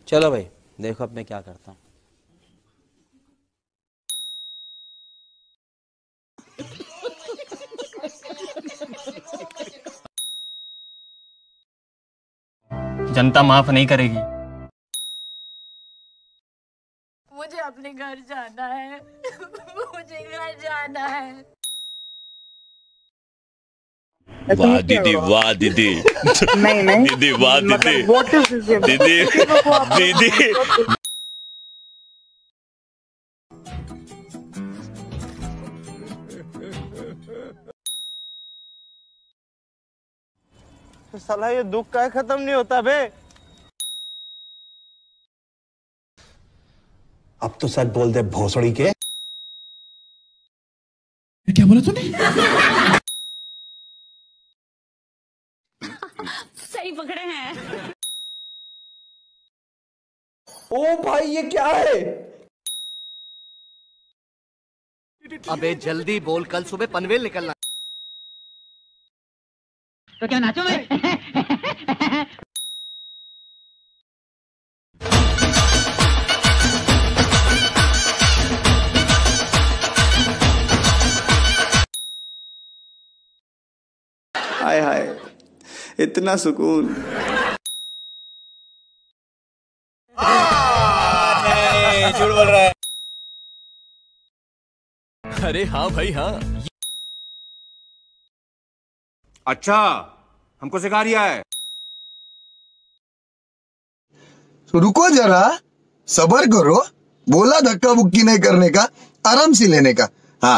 चलो भाई देखो अब मैं क्या करता हूँ। जनता माफ नहीं करेगी। मुझे अपने घर जाना है। मुझे घर जाना है। वाह दीदी, वाह दीदी। नहीं नहीं दीदी वाह दीदी, व्हाट इज दिस दीदी दीदी। साला ये दुख का खत्म नहीं होता बे। अब तो सच बोल दे भोसड़ी के। क्या बोला तूने? सही पकड़े हैं। ओ भाई ये क्या है? अबे जल्दी बोल, कल सुबह पनवेल निकलना। तो क्या नाचो मैं? हाय हाय इतना सुकून। नहीं, झूठ बोल रहा है। अरे हाँ भाई हाँ। अच्छा हमको सिखा रिया है। तो रुको जरा, सबर करो। बोला धक्का बुक्की नहीं करने का, आराम से लेने का। हाँ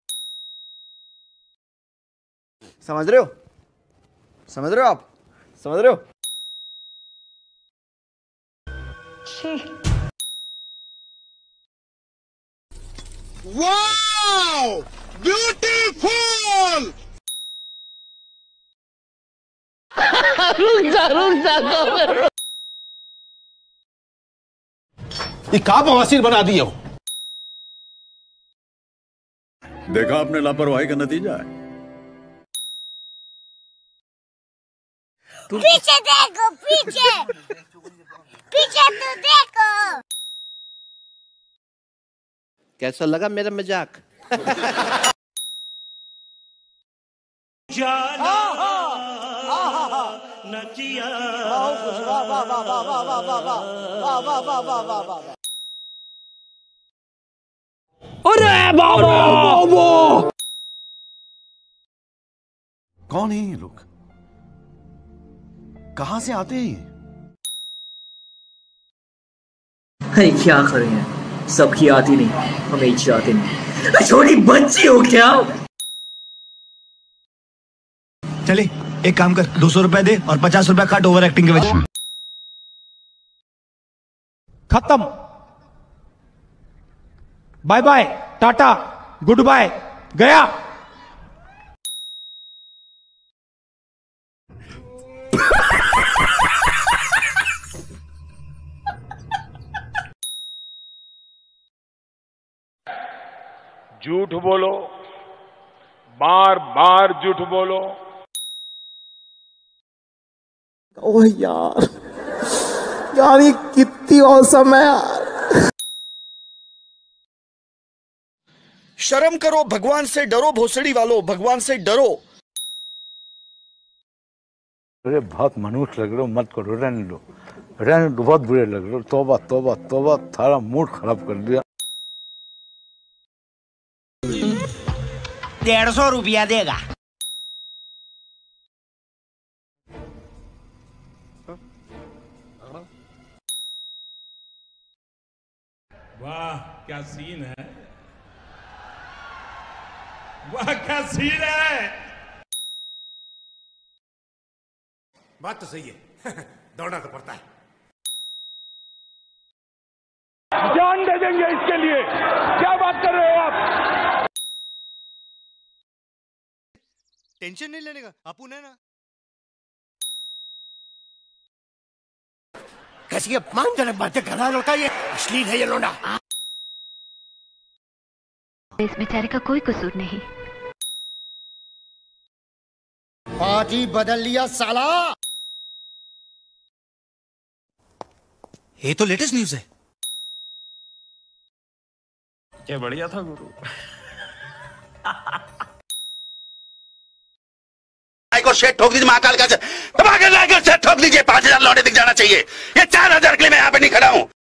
समझ रहे हो? समझ रहे हो आप? समझ रहे हो? Wow beautiful. ये का बवासीर बना दिए हो? देखा आपने लापरवाही का नतीजा है। पीछे देखो, पीछे पीछे तो देखो। कैसा लगा मेरा मजाक? अरे बाबा! कौन है ये लोग? कहां से आते हैं? अरे क्या करें, सबकी आती नहीं, हमें ही आती नहीं। छोटी बच्ची हो क्या? चले एक काम कर, 200 रुपए दे और 50 रुपए काट ओवर एक्टिंग के वजह। खत्म। Bye bye, tata, goodbye, गया। झूठ बोलो, बार बार झूठ बोलो। ओह यार, यार ये कितनी औसम है यार। शर्म करो, भगवान से डरो भोसड़ी वालों, भगवान से डरो। अरे बहुत मनुष्य लग रहे हो, मत करो, रहने दो, रहने दो, बहुत बुरे लग रहे हो। तौबा तौबा तौबा, सारा मूड खराब कर दिया। 150 रुपया देगा। वाह क्या सीन है, वाह क्या सीन है। बात तो सही है। दौड़ना तो पड़ता है। जान दे देंगे इसके लिए, क्या बात कर रहे हो आप? टेंशन नहीं लेने का, अपुन है ना। कैसी अपमानजनक बातें कर रहा है लड़का, ये अश्लील है ये लोंडा। इस बेचारे का कोई कसूर नहीं। पार्टी बदल लिया साला। ये तो लेटेस्ट न्यूज है। क्या बढ़िया था गुरु। को शेट ठोक दीजिए महाकाल का, ठोक दीजिए। 5000 लौटे दिख जाना चाहिए। ये 4000 के लिए मैं यहाँ पे नहीं खड़ा हूँ।